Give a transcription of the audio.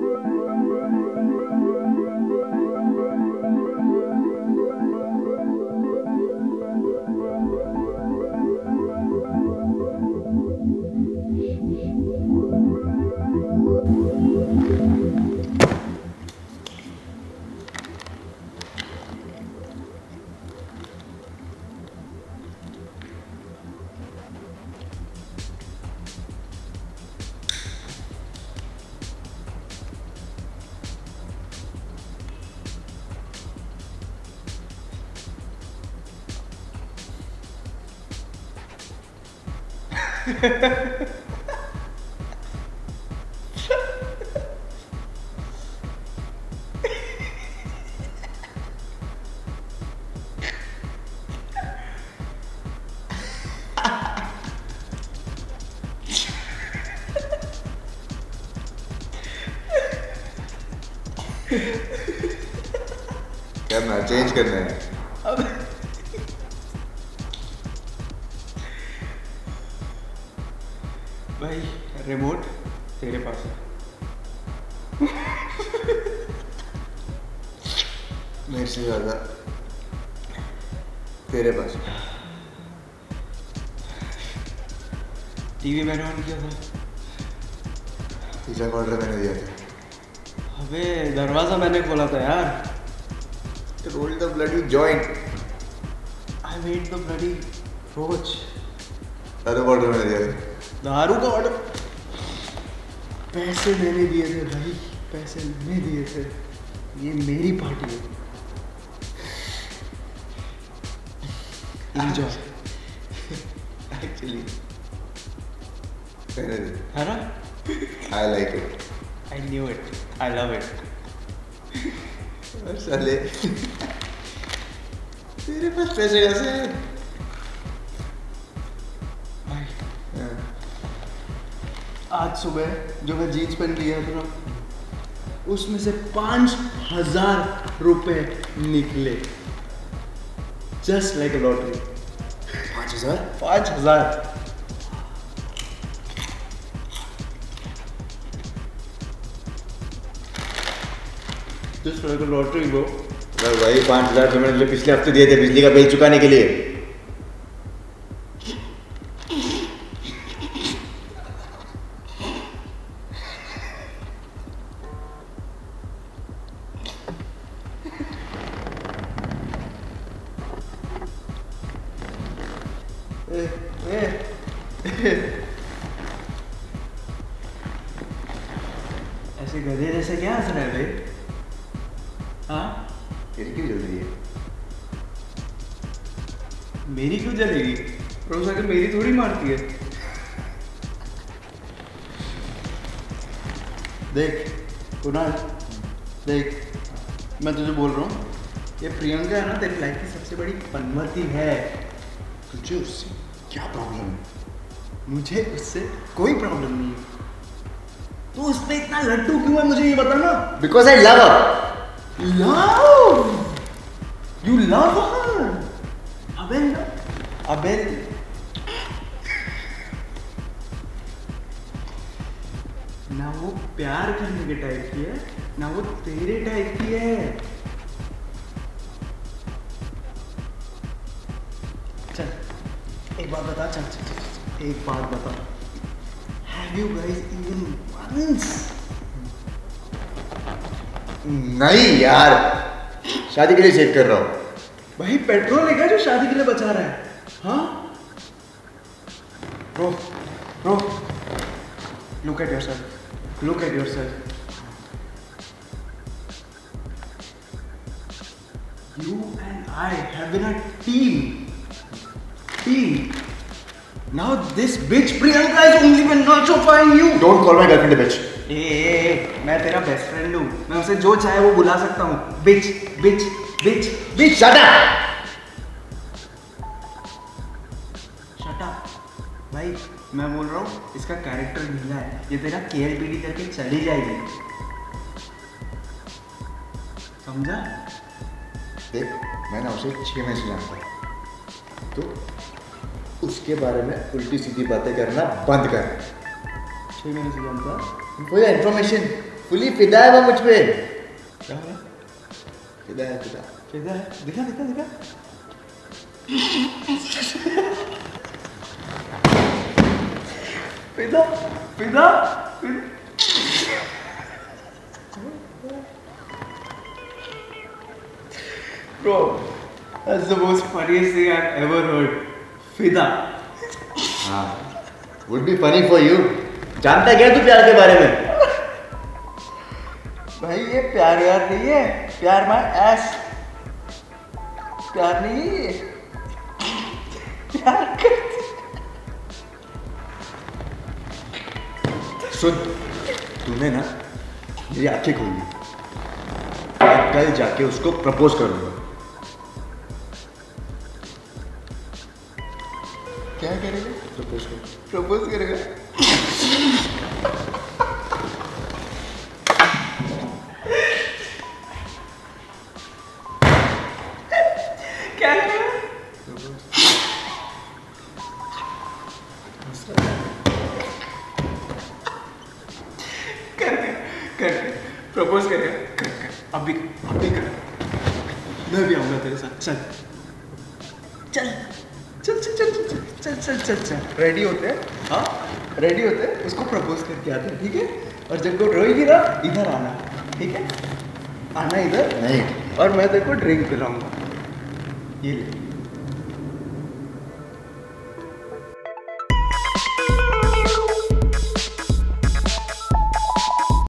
करना चेंज करना है अब भाई रिमोट तेरे पास है। मेरे से ज़्यादा तेरे पास है। टीवी मैंने ऑन किया था। पिज्जा का ऑर्डर मैंने दिया था। अबे दरवाजा मैंने खोला था यार। Roll the bloody joint. I made the bloody rose. दारू का ऑर्डर मैंने दिया था। दारू का ऑर्डर पैसे मैंने दिए थे भाई, पैसे मैंने दिए थे। ये मेरी पार्टी है। एंजॉय। एक्चुअली मैंने है ना? I like it. I knew it, I love it. और साले तेरे पास पैसे कैसे हैं? भाई आज सुबह जो मैं जीन्स पहन लिया था ना, उसमें से 5,000 रुपए निकले। Just like a lottery. 5,000? 5,000। Just like a lottery bro. वही 5,000 जो मैंने पिछले हफ्ते दिए थे बिजली का बिल चुकाने के लिए। ऐसे गधे जैसे क्या हंस रहा है भाई? हाँ, तेरी क्यों जल रही है? मेरी क्यों जलेगी? रोज आकर मेरी थोड़ी मारती है। देख कुणाल, देख मैं तुझे बोल रहा हूँ, ये प्रियंका है ना तेरी लाइफ की सबसे बड़ी पनमती है। तुझे उससे क्या प्रॉब्लम है? मुझे उससे कोई प्रॉब्लम नहीं है। तू उस पे इतना लट्टू क्यों है मुझे ये बता ना। Because I love her. Love? You love her? अबे ना वो प्यार करने के टाइप की है, ना वो तेरे टाइप की है। चल एक बात बता, चल चल चल एक बात बता। Have you guys even once? नहीं यार, शादी के लिए सेव कर रहा हूँ। भाई पेट्रोल है क्या जो शादी के लिए बचा रहा है? हाँ bro, bro look at yourself, look at yourself. You and I have been a team. Now this bitch Priyanka is only been nurturing you. Don't call my girlfriend a bitch. ए, मैं तेरा बेस्ट फ्रेंड हूँ, मैं उसे जो चाहे वो बुला सकता हूँ। Bitch bitch bitch bitch. Shut up. Shut up. भाई मैं बोल रहा हूँ इसका कैरेक्टर ढीला है, ये तेरा KLPD करके चली जाएगी, समझा? देख मैं ना उसे 6 महीने से जानता हूँ, तो उसके बारे में उल्टी सीधी बातें करना बंद कर। 6 महीने से जानता है? वो इन्फॉर्मेशन फुली फिदा है वो मुझ पे। क्या हो रहा है? फिदा है, फिदा। फिदा है? दिखा दिखा दिखा। फिदा फिदा फिदा। Bro, that's the most funniest thing I've ever heard. फिदा। हाँ, would be funny for you. जानता क्या तू प्यार के बारे में? भाई ये प्यार व्यार नहीं है, प्यार माय एस। प्यार नहीं है ये, प्यार करते। सुन, तूने ना मेरी आंखें खोल दी। मैं कल जाके उसको प्रपोज करूंगा। क्या करेगा? प्रपोज कर। प्रपोज करेगा? क्या करेगा? कर प्रपोज करेगा? कर अभी कर। मैं भी आऊंगा तेरे साथ। चल चल चल चल चल चल चल चल चल चल। रेडी होते हैं? हाँ रेडी होते हैं, उसको प्रपोज करके आते हैं, ठीक है? और जब वो रोएगी ना, इधर आना, ठीक है? आना इधर नहीं। और मैं तेरे को ड्रिंक पिलाऊंगा। ये ले।